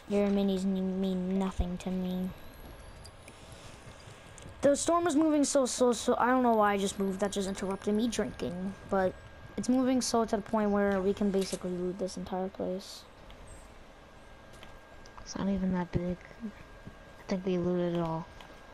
Your minis mean nothing to me. The storm is moving so. I don't know why I just moved. That just interrupted me drinking. But it's moving so to the point where we can basically loot this entire place. It's not even that big. I think we looted it all.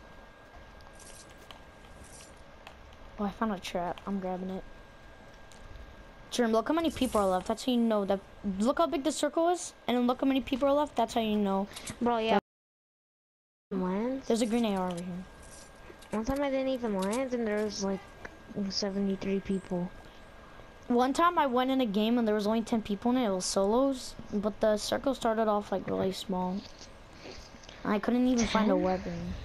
Oh, I found a trap. I'm grabbing it. Jerm, look how many people are left. That's how you know that. Look how big the circle is, and then look how many people are left. That's how you know. Bro, yeah. Land? There's a green AR over here. One time I didn't even land, and there was like 73 people. One time I went in a game and there was only 10 people in it. It was solos, but the circle started off like really small. I couldn't even find a weapon.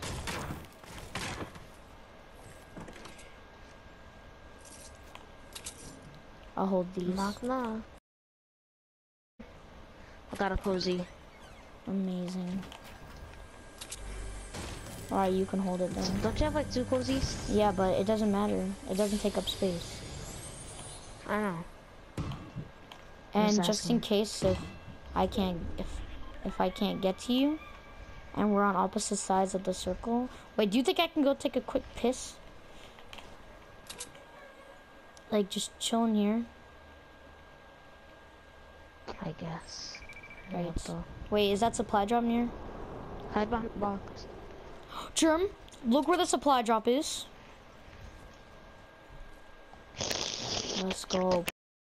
I'll hold these. Knock knock. I got a cozy. Amazing. Alright, you can hold it then. Don't you have like 2 cozies? Yeah, but it doesn't matter. It doesn't take up space. I know. And just in case if I can't get to you and we're on opposite sides of the circle. Wait, do you think I can go take a quick piss? Like just chilling here? I guess. Right. Wait, is that supply drop near? Hide behind the box. Germ, look where the supply drop is. Let's go.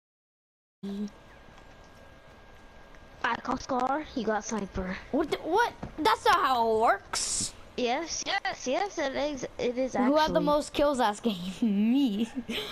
I call Scar, he got sniper. What? That's not how it works. Yes, it is actually. Who had the most kills last game? Me.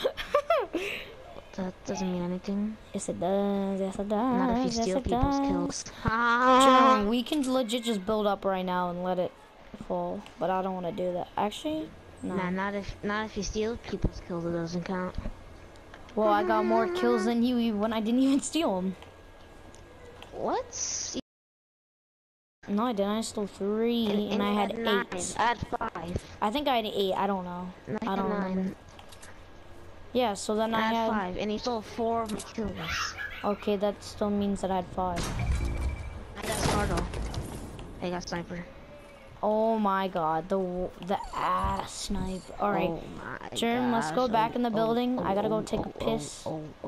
That doesn't mean anything. Yes it does, yes it does. Not if you steal people's kills. Germ, we can legit just build up right now and let it fall, but I don't want to do that. Actually, no. Nah, not if you steal people's kills, it doesn't count. Well, I got more kills than you when I didn't even steal them. What? No, I didn't. I stole 3, and I had 8. 9. I had 5. I think I had 8. I don't know. I don't remember. Yeah, so then I had 5, and he stole 4 of my kills. Okay, that still means that I had 5. I got Scardo. I got sniper. Oh my god, the ass snipe. All right, Germ, let's go back in the building. I gotta go take a piss.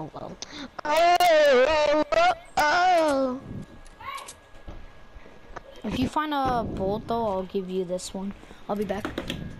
If you find a bolt though, I'll give you this one. I'll be back.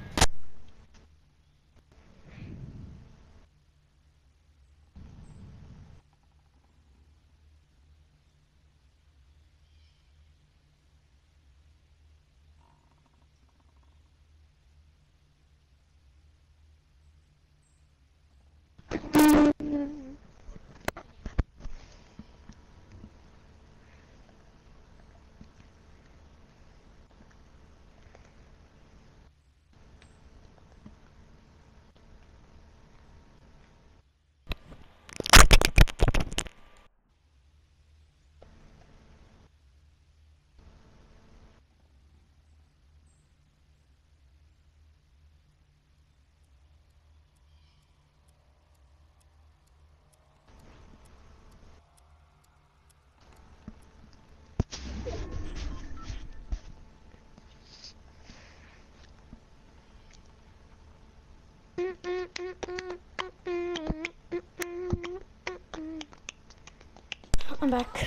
I'm back.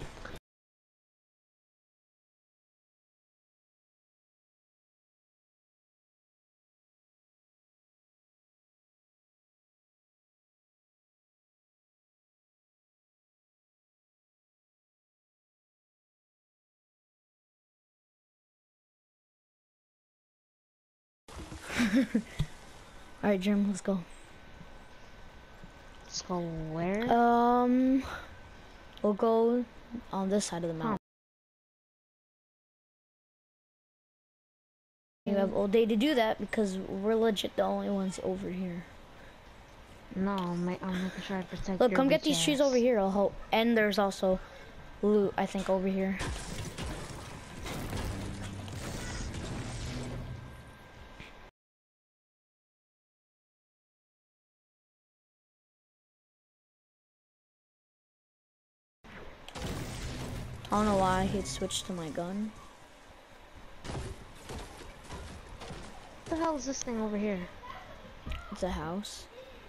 Alright, Jim, let's go. Let's go where? We'll go on this side of the mountain. You have all day to do that because we're legit the only ones over here. No, I'm making sure I protect. Look, come get these trees over here. I'll help. And there's also loot, I think, over here. I don't know why he switched to my gun. What the hell is this thing over here? It's a house.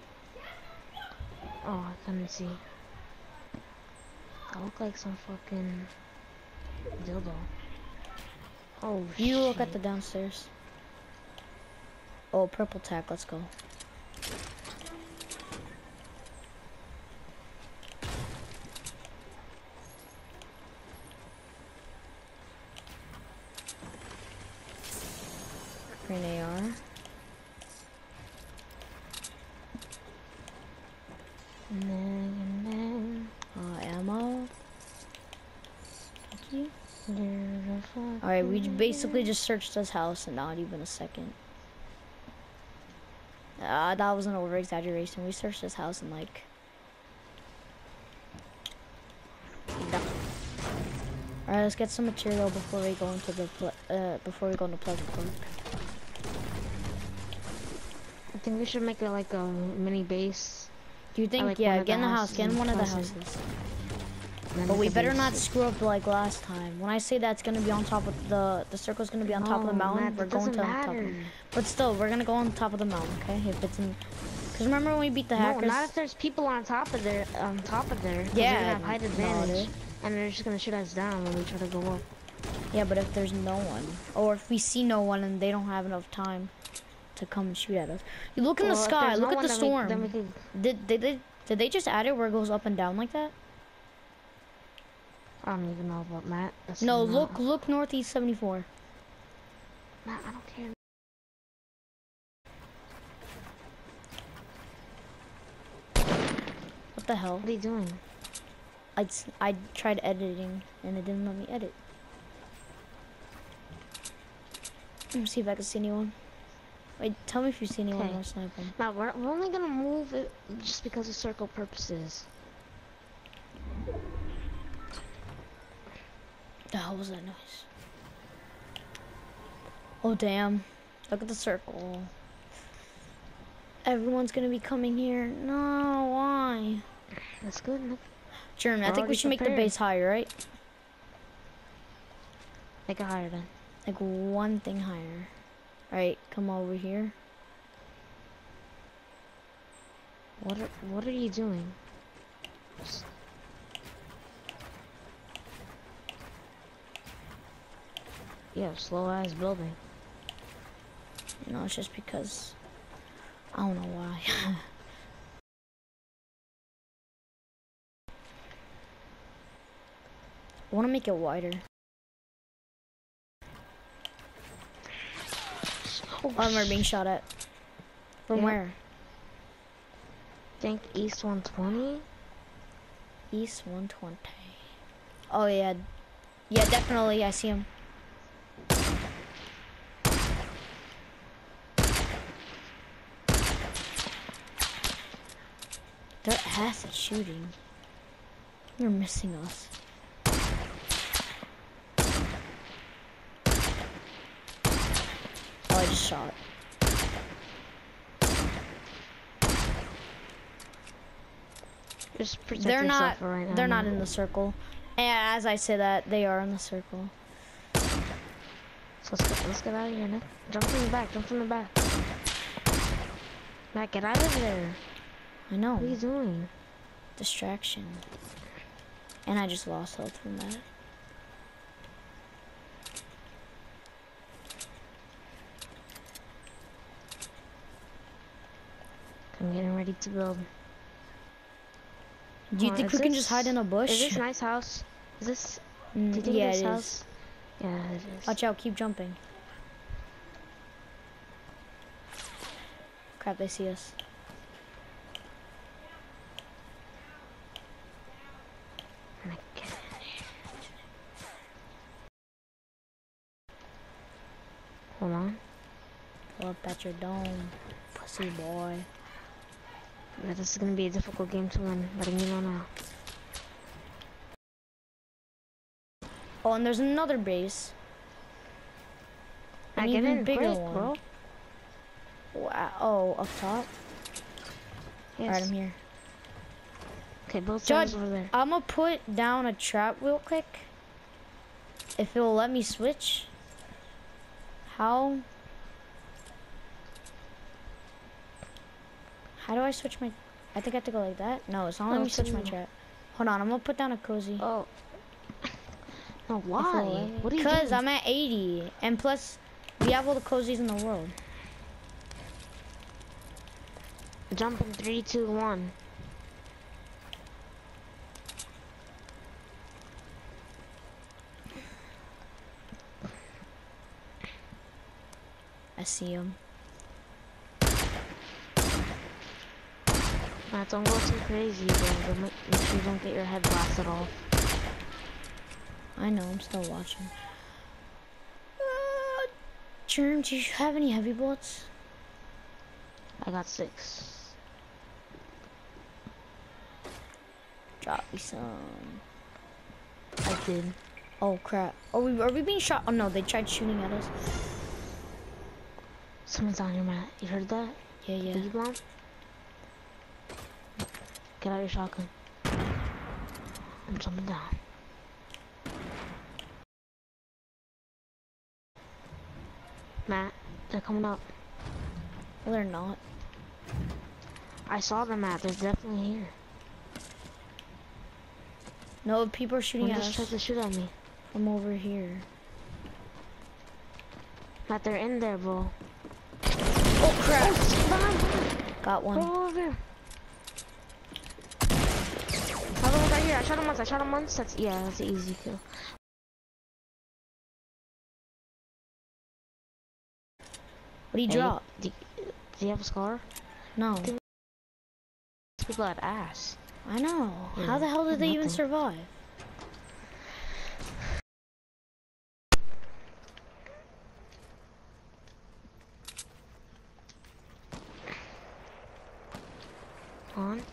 Oh, I couldn't see. I look like some fucking dildo. Oh, You shit. look at the downstairs. Oh, purple tack. Let's go. Green AR. Ammo. Thank you. Alright, we basically just searched this house in not even a second. That was an over exaggeration. We searched this house in like. Alright, let's get some material before we go into the Pleasant Park. I think we should make it like a mini base. Do you think? Like Yeah, get in the house. Get in one of the Pleasant. houses. But we better not screw up like last time. When I say that's gonna be on top of the circle's gonna be on top of the mountain, Matt, we're going to the top of it. But still, we're gonna go on top of the mountain, okay? If it's in, because remember when we beat the hackers? No, not if there's people on top of there. Yeah, they're gonna have height advantage, and they're just gonna shoot us down when we try to go up. Yeah, but if there's no one, or if we see no one and they don't have enough time to come and shoot at us, you look in the sky. Look at the storm. Did they just add it where it goes up and down like that? I don't even know about Matt. That's No, not... look northeast 74. Matt, I don't care. What the hell? What are you doing? I tried editing and it didn't let me edit. Let me see if I can see anyone. Wait, tell me if you see anyone while sniping. Now we're only gonna move it just because of circle purposes. The hell was that noise? Oh damn! Look at the circle. Everyone's gonna be coming here. No, why? That's good. German, I think we should make the base higher, right? Make it higher then. Like one thing higher. Alright, come over here. What are you doing? Yeah, slow ass building. No, it's just because I don't know why. I want to make it wider. Oh, we're being shot at. From where? Think East 120? East 120. Oh yeah. Yeah, definitely. I see him. They're acid shooting. You're missing us. Oh, I just shot. Just protect They're yourself for right now. They're not in the circle. And as I say that, they are in the circle. So let's get out of here, Nick. Jump from the back. Jump from the back. Matt, get out of there. I know. What are you doing? Distraction. And I just lost health from that. I'm getting ready to build. Do you think we can just hide in a bush? Is this a nice house? Is this? Do you think yeah, this it house? is. Yeah, it is. Watch out, keep jumping. Crap, they see us. Hold on. Pull up at your dome, pussy boy. Yeah, this is gonna be a difficult game to win, letting you know now. Oh, and there's another base. An even bigger quick, one. bro. Wow. Oh, up top. Yes. Alright, I'm here. Okay, both Judge, sides over there. I'm gonna put down a trap real quick. If it will let me switch. How do I switch my... I think I have to go like that. No, it's not letting me switch my trap. Hold on, I'm gonna put down a cozy. Oh. No, why? What are you doing? Because I'm at 80. And plus, we have all the cozies in the world. Jump in 3, 2, 1. I see him. Matt, don't go too crazy, bro. Make sure you don't get your head blasted off. I know, I'm still watching. Germ, do you have any heavy bullets? I got 6. Drop me some. I did. Oh crap. Are we being shot? Oh no, they tried shooting at us. Someone's on your mat. You heard that? Yeah, yeah. Biggie bomb? Get out your shotgun. I'm jumping down. Matt, they're coming up. No, they're not. I saw them, Matt. They're definitely here. No, people are shooting at us. Just tried to shoot at me. From over here. Matt, they're in there, bro. Oh crap! Oh, got one. Go over there. Another one right here. I shot him once. That's an easy kill. What do you drop? Do you have a scar? No. People had ass. I know. Yeah. How the hell did they even survive? On.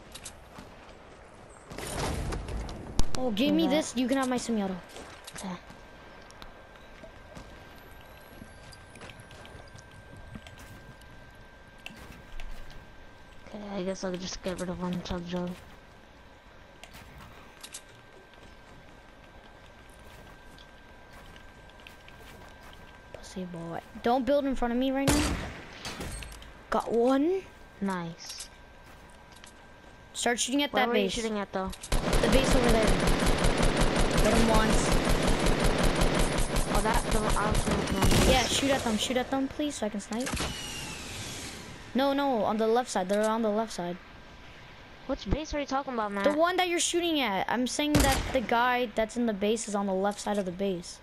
Oh, give me this. You can have my semi-auto. Okay. Okay, I guess I'll just get rid of one chug jug. Pussy boy. Don't build in front of me right now. Got one. Nice. Start shooting at that base. Where are you shooting at though? The base over there. Get him once. Oh, that. Yeah, shoot at them, please, so I can snipe. No, on the left side. They're on the left side. Which base are you talking about, Matt? The one that you're shooting at. I'm saying that the guy that's in the base is on the left side of the base.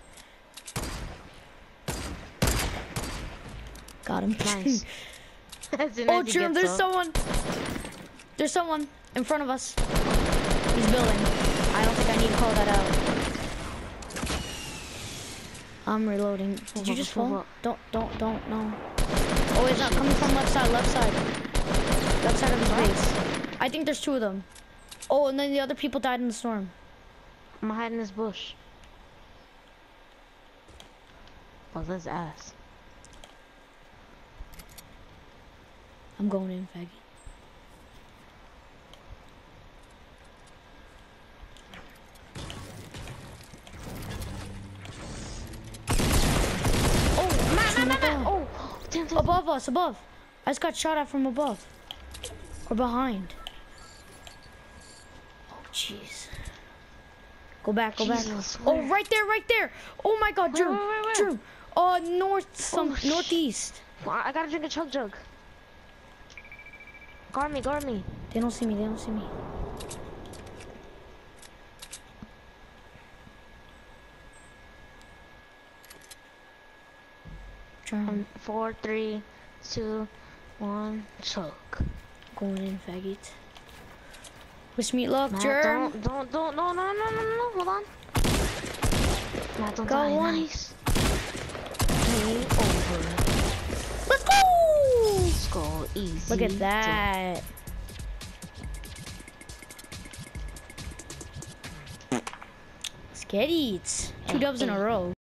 Got him. Nice. Oh, Germ, there's someone. There's someone in front of us. He's building. I don't think I need to call that out. I'm reloading. Did you just fall? Don't, no. Oh, it's not coming from left side. Left side of his base. I think there's 2 of them. Oh, and then the other people died in the storm. I'm hiding in this bush. Oh, that's ass. I'm going in, faggot. Oh, damn. Above us, above. I just got shot at from above. Or behind. Oh, jeez. Go back. Oh, right there. Oh my God, Drew. Where? Drew. Northeast. Well, I gotta drink a chug jug. Guard me. They don't see me. Germ. 4, 3, 2, 1, choke. Going in, faggot. Wish me luck, Matt, Germ. Don't, no, hold on. Matt, don't Go die. on. Nice. Game over. Let's go! Let's go, easy. Look at that. Let's get it. 2 dubs in a row.